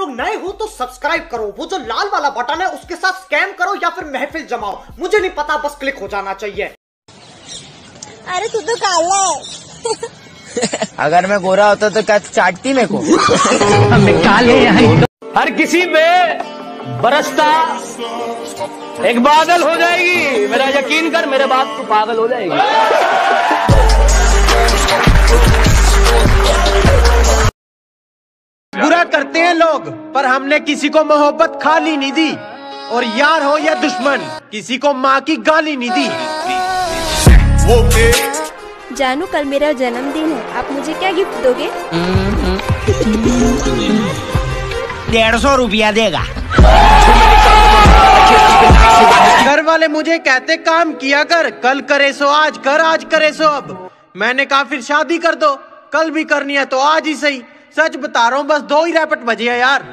लोग नए हो तो सब्सक्राइब करो, वो जो लाल वाला बटन है उसके साथ स्कैम करो या फिर महफिल जमाओ, मुझे नहीं पता, बस क्लिक हो जाना चाहिए। अरे तू तो काला है। अगर मैं गोरा होता तो क्या चाटती मेरे को? हमें काले हर किसी पे बरसता एक बादल हो जाएगी, मेरा यकीन कर, मेरे बात तो पागल हो जाएगी। बुरा करते हैं लोग, पर हमने किसी को मोहब्बत खाली नहीं दी, और यार हो या दुश्मन किसी को माँ की गाली नहीं दी। जानू कल मेरा जन्मदिन है, आप मुझे क्या गिफ्ट दोगे? 150 रुपया देगा। घर वाले मुझे कहते काम किया कर, कल करे सो आज कर, आज करे सो अब। मैंने कहा फिर शादी कर दो, कल भी करनी है तो आज ही सही। सच बता रहा हूँ, बस 2 ही रैपट बजे है यार।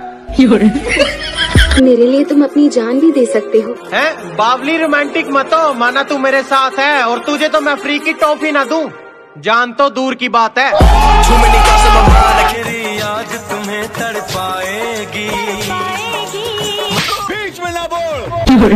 मेरे लिए तुम अपनी जान भी दे सकते हो। हैं बावली रोमांटिक मत हो, माना तू मेरे साथ है, और तुझे तो मैं फ्री की टॉफी ना दूं, जान तो दूर की बात है। आज तुम्हें तड़पाएगी, बीच में ना बोल।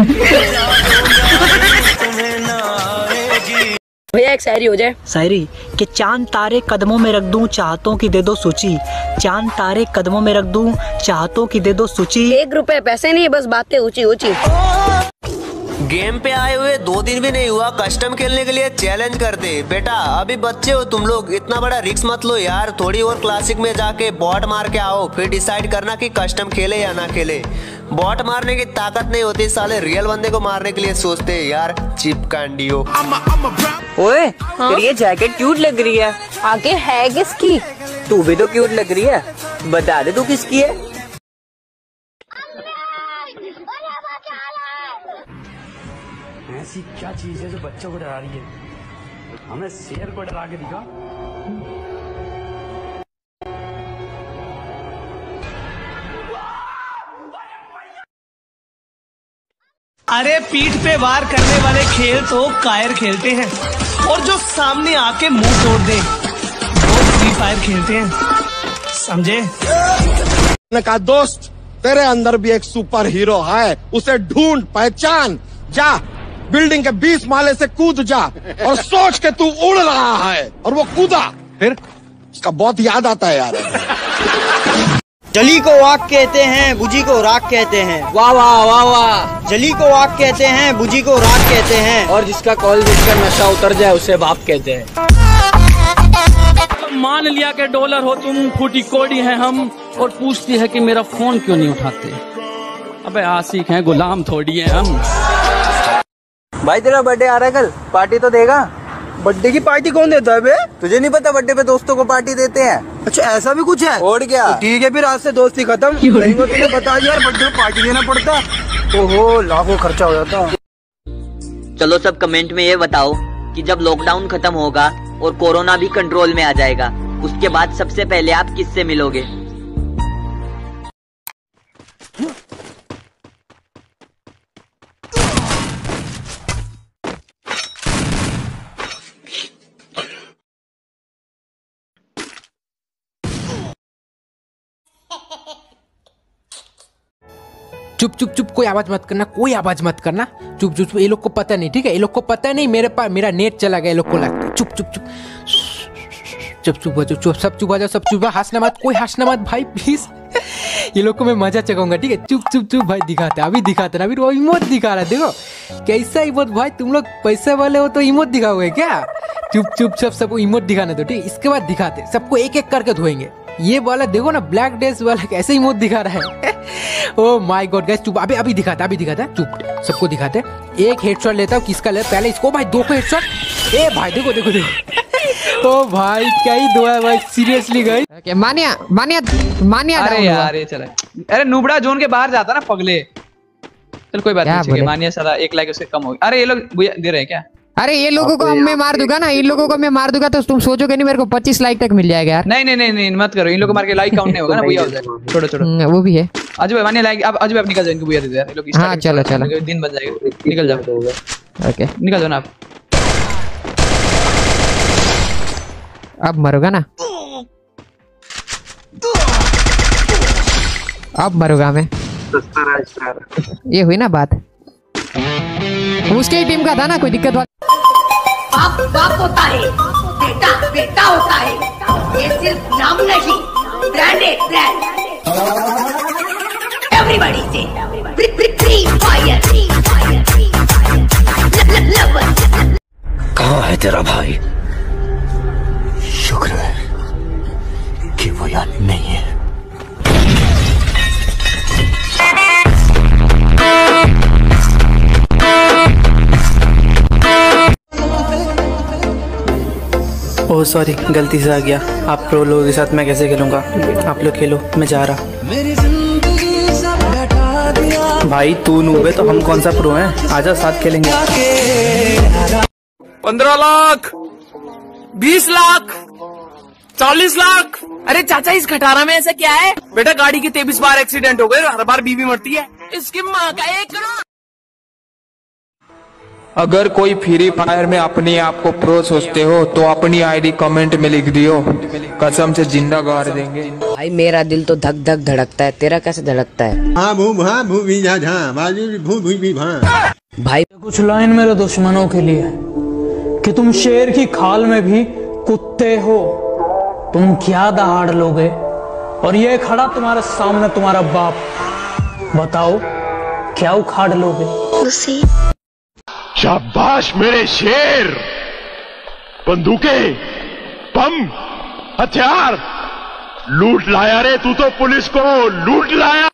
भैया एक शायरी हो जाए। शायरी कि चांद तारे कदमों में रख दूं, चाहतों की दे दो सूची। चांद तारे कदमों में रख दूं, चाहतों की दे दो सूची। 1 रुपए पैसे नहीं, बस बातें ऊंची ऊंची। गेम पे आए हुए 2 दिन भी नहीं हुआ, कस्टम खेलने के लिए चैलेंज कर दे। बेटा अभी बच्चे हो तुम लोग, इतना बड़ा रिस्क मत लो यार। थोड़ी और क्लासिक में जाके बॉट मार के आओ, फिर डिसाइड करना कि कस्टम खेले या ना खेले। बॉट मारने की ताकत नहीं होती, साले रियल बंदे को मारने के लिए सोचते हैं यार, चिप कांडियो। ओए तेरी ये जैकेट क्यूट लग रही है, आगे है किसकी? तू भी तो क्यूट लग रही है, बता दे तू किसकी है। ऐसी क्या चीज है जो बच्चों को डरा रही है? हमें शेर को डरा के दिखा। अरे पीठ पे वार करने वाले खेल तो कायर खेलते हैं, और जो सामने आके मुंह तोड़ दे वो फ्री फायर खेलते हैं, समझे? ने कहा दोस्त तेरे अंदर भी एक सुपर हीरो है, उसे ढूंढ पहचान, जा बिल्डिंग के 20 माले से कूद जा और सोच के तू उड़ रहा है। और वो कूदा, फिर उसका बहुत याद आता है यार। जली को आग कहते हैं, बुझी को राख कहते हैं। वाह वाह वाह वाह। जली को आग कहते हैं, बुझी को राख कहते हैं, और जिसका कॉल जिसका नशा उतर जाए उसे बाप कहते हैं। मान लिया कि डॉलर हो तुम, फूटी कोड़ी है हम, और पूछती है कि मेरा फोन क्यों नहीं उठाते। अबे आशिक हैं, गुलाम थोड़ी है हम। भाई तेरा बर्थडे आ रहा है कल, पार्टी तो देगा? बर्थडे की पार्टी कौन देता है बे? तुझे नहीं पता बर्थडे पे दोस्तों को पार्टी देते हैं? अच्छा ऐसा भी कुछ है? और क्या? तो ठीक है फिर आज से दोस्ती खत्म। नहीं वो तुमने बता दिया यार, बर्थडे में पार्टी देना पड़ता। ओहो लाखों खर्चा हो जाता। चलो सब कमेंट में ये बताओ कि जब लॉकडाउन खत्म होगा और कोरोना भी कंट्रोल में आ जाएगा, उसके बाद सबसे पहले आप किससे मिलोगे? चुप चुप चुप, कोई आवाज मत करना, कोई आवाज मत करना, चुप चुप चुप। ये लोग को पता नहीं, ठीक है? ये लोग को पता नहीं मेरे पास मेरा नेट चला गया, ये लोग को लगता है। चुप चुप चुप चुप चुप चुप चुप, सब चुप आ जाओ, सब चुप। हंसना मत, कोई हंसना मत भाई प्लीज। ये लोग को मैं मजा चखाऊंगा, ठीक है? चुप चुप चुप भाई, दिखाते अभी दिखाते ना, अभी वो इमोट दिखा रहा है, देखो कैसा इमोट। भाई तुम लोग पैसे वाले हो तो इमोट दिखाओगे क्या? चुप चुप सब इमोट दिखाने दो, ठीक है? इसके बाद दिखाते, सबको एक एक करके धोएंगे। ये वाला देखो ना, ब्लैक डेज वाला कैसे इमोट दिखा रहा है। ओह माय गॉड गाइस, चुप। अभी दिखाता, चुप, सबको दिखाते। एक हेडशॉट लेता हूँ, किसका ले पहले इसको भाई, 2 को हेडशॉट। ए भाई देखो देखो देखो, ओ भाई क्या ही दो है भाई, सीरियसली गाइस। मानिया मानिया मानिया। अरे यार ये चला, अरे नुबड़ा जोन के बाहर जाता ना पगले। चल कोई बात नहीं, मानिया साला 1 लाख उससे कम हो गया। अरे ये लोग दे रहे हैं क्या? अरे ये लोगों को मैं मार दूंगा ना, इन लोगों को मैं मार दूंगा तो तुम सोचोगे नहीं मेरे को 25 लाइक तक मिल जाएगा यार। नहीं मत करो, इन लोगों को मार के लाइक काउंट नहीं होगा ना, भैया हो जाएगा। छोड़ो वो भी है। आज भाई मानिए लाइक, अब आज भाई निकल जाओ, इनको भैया दे दे यार। ये लोग हां चलो दिन बन जाएगा, निकल जाओ। ओके निकल जाओ ना आप। अब मरोगा ना। अब मरूंगा मैं। ये हुई ना बात, उसके ही टीम का था ना, कोई दिक्कत बाप बाप होता है, बेटा बेटा होता है, ये सिर्फ नाम नहीं, ब्रांड है ब्रांड। एवरीबॉडी से फ्री फायर। कहाँ है तेरा भाई? शुक्र है कि वो यहाँ नहीं है। ओह सॉरी, गलती से आ गया। आप प्रो लोगों के साथ मैं कैसे खेलूंगा? आप लोग खेलो, मैं जा रहा। भाई तू नूब है तो हम कौन सा प्रो हैं? आजा साथ खेलेंगे। 15 लाख, 20 लाख, 40 लाख। अरे चाचा इस खटारा में ऐसा क्या है? बेटा गाड़ी के 23 बार एक्सीडेंट हो गए, हर बार बीवी मरती है। इसकी माँ का 1 करोड़। अगर कोई फ्री फायर में अपने आप को प्रो सोचते हो तो अपनी आईडी कमेंट में लिख दियो, कसम से जिंदा गाड़ देंगे। भाई मेरा दिल तो धक धक धड़कता है, तेरा कैसे धड़कता है? भाई कुछ लाइन मेरे दुश्मनों के लिए कि तुम शेर की खाल में भी कुत्ते हो, तुम क्या दहाड़ लोगे? और ये खड़ा तुम्हारे सामने तुम्हारा बाप, बताओ क्या उखाड़ लोगे? शाबाश मेरे शेर। बंदूकें, बम, हथियार लूट लाया रे तू तो, पुलिस को लूट लाया।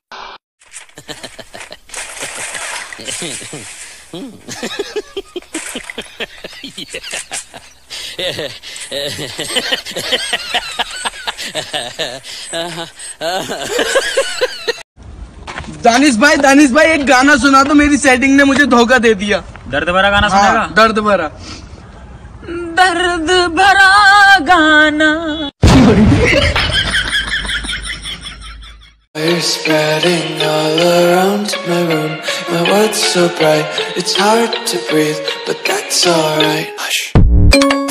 दानिश भाई एक गाना सुना दो, मेरी सेटिंग ने मुझे धोखा दे दिया। दर्द भरा गाना सुनेगा? दर्द भरा गाना। We're spreading all around my room. My world's so bright, it's hard to breathe, but that's alright. Hush.